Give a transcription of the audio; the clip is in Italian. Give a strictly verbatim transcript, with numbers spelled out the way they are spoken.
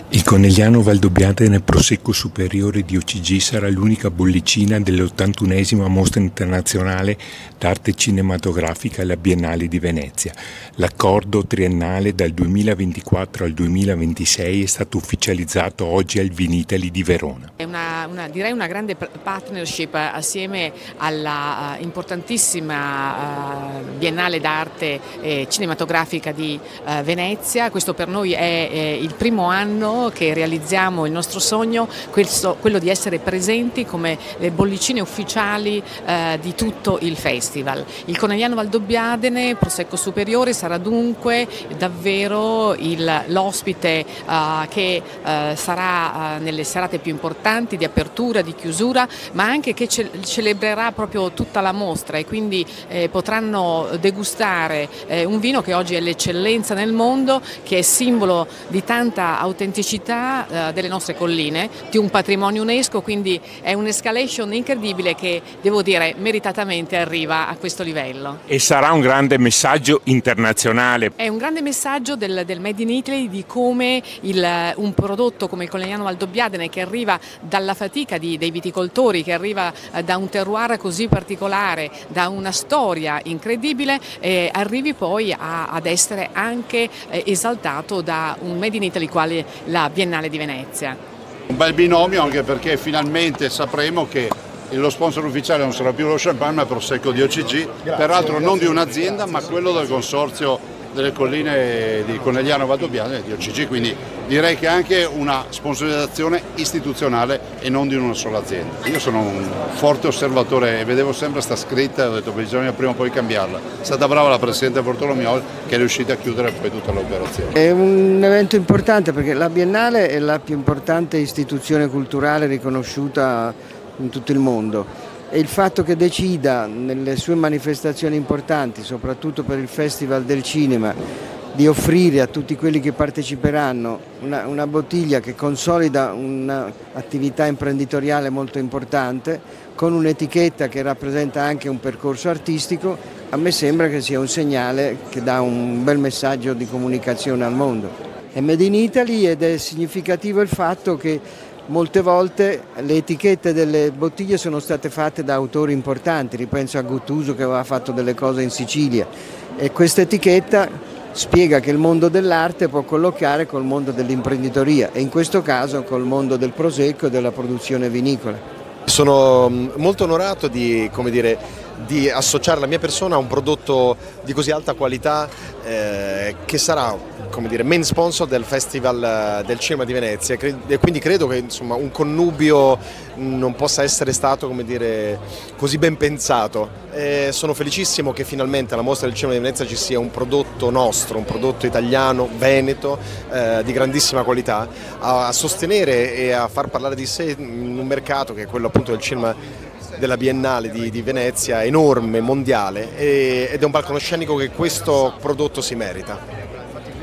Il Conegliano Valdobbiadene Prosecco Superiore di O C G sarà l'unica bollicina dell'ottantunesima Mostra Internazionale d'Arte Cinematografica alla Biennale di Venezia. L'accordo triennale dal duemilaventiquattro al duemilaventisei è stato ufficializzato oggi al Vinitaly di Verona. È una, una, direi una grande partnership assieme alla uh, importantissima uh, Biennale d'Arte eh, Cinematografica di uh, Venezia. Questo per noi è eh, il primo anno che realizziamo il nostro sogno, questo, quello di essere presenti come le bollicine ufficiali eh, di tutto il festival. Il Conegliano Valdobbiadene Prosecco Superiore sarà dunque davvero l'ospite eh, che eh, sarà eh, nelle serate più importanti di apertura, di chiusura, ma anche che ce celebrerà proprio tutta la mostra e quindi eh, potranno degustare eh, un vino che oggi è l'eccellenza nel mondo, che è simbolo di tanta autenticità delle nostre colline, di un patrimonio UNESCO, quindi è un'escalation incredibile che, devo dire, meritatamente arriva a questo livello. E sarà un grande messaggio internazionale. È un grande messaggio del, del Made in Italy, di come il, un prodotto come il Conegliano Valdobbiadene, che arriva dalla fatica di, dei viticoltori, che arriva da un terroir così particolare, da una storia incredibile, eh, arrivi poi a, ad essere anche eh, esaltato da un Made in Italy quale la Biennale di Venezia. Un bel binomio, anche perché finalmente sapremo che lo sponsor ufficiale non sarà più lo champagne ma il Prosecco di O C G, peraltro non di un'azienda ma quello del consorzio delle colline di Conegliano Valdobbiadene di O C G, quindi direi che è anche una sponsorizzazione istituzionale e non di una sola azienda. Io sono un forte osservatore e vedevo sempre sta scritta e ho detto bisogna prima o poi cambiarla. È stata brava la Presidente Bortolomioli che è riuscita a chiudere poi tutta l'operazione. È un evento importante perché la Biennale è la più importante istituzione culturale riconosciuta in tutto il mondo. E il fatto che decida nelle sue manifestazioni importanti, soprattutto per il Festival del Cinema, di offrire a tutti quelli che parteciperanno una, una bottiglia che consolida un'attività imprenditoriale molto importante, con un'etichetta che rappresenta anche un percorso artistico, a me sembra che sia un segnale che dà un bel messaggio di comunicazione al mondo. È Made in Italy ed è significativo il fatto che molte volte le etichette delle bottiglie sono state fatte da autori importanti, ripenso a Guttuso che aveva fatto delle cose in Sicilia, e questa etichetta spiega che il mondo dell'arte può colloquiare col mondo dell'imprenditoria e in questo caso col mondo del prosecco e della produzione vinicola. Sono molto onorato di, come dire, di associare la mia persona a un prodotto di così alta qualità eh, che sarà, come dire, main sponsor del Festival del Cinema di Venezia, e quindi credo che insomma un connubio non possa essere stato, come dire, così ben pensato. E sono felicissimo che finalmente alla Mostra del Cinema di Venezia ci sia un prodotto nostro, un prodotto italiano, veneto, eh, di grandissima qualità, a, a sostenere e a far parlare di sé in un mercato che è quello appunto del cinema della Biennale di, di Venezia, enorme, mondiale, e, ed è un palcoscenico che questo prodotto si merita.